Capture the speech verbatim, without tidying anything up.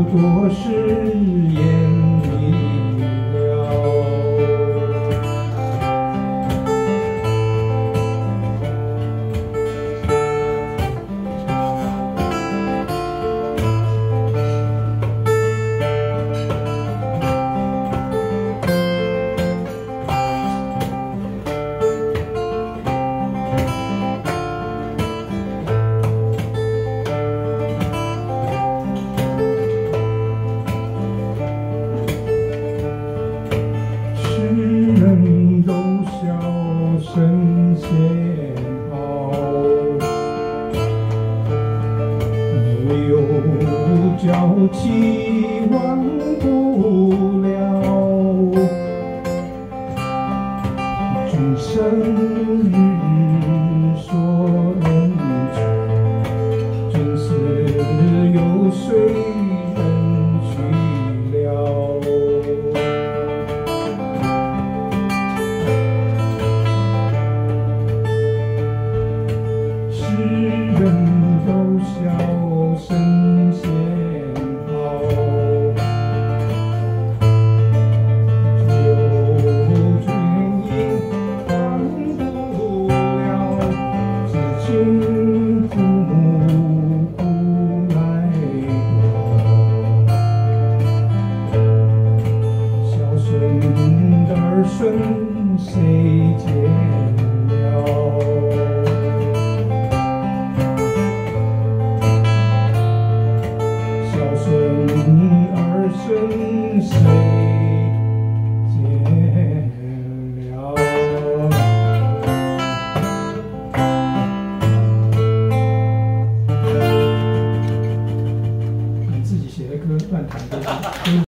过是眼迷了。人都笑神仙好，唯有娇妻忘不了。君生日说恩仇，君死有谁人去了？人都笑神仙好，只有君应忘不了。至今父母不来多，孝顺儿孙谁见了？儿孙谁见了？你自己写的歌，乱弹的。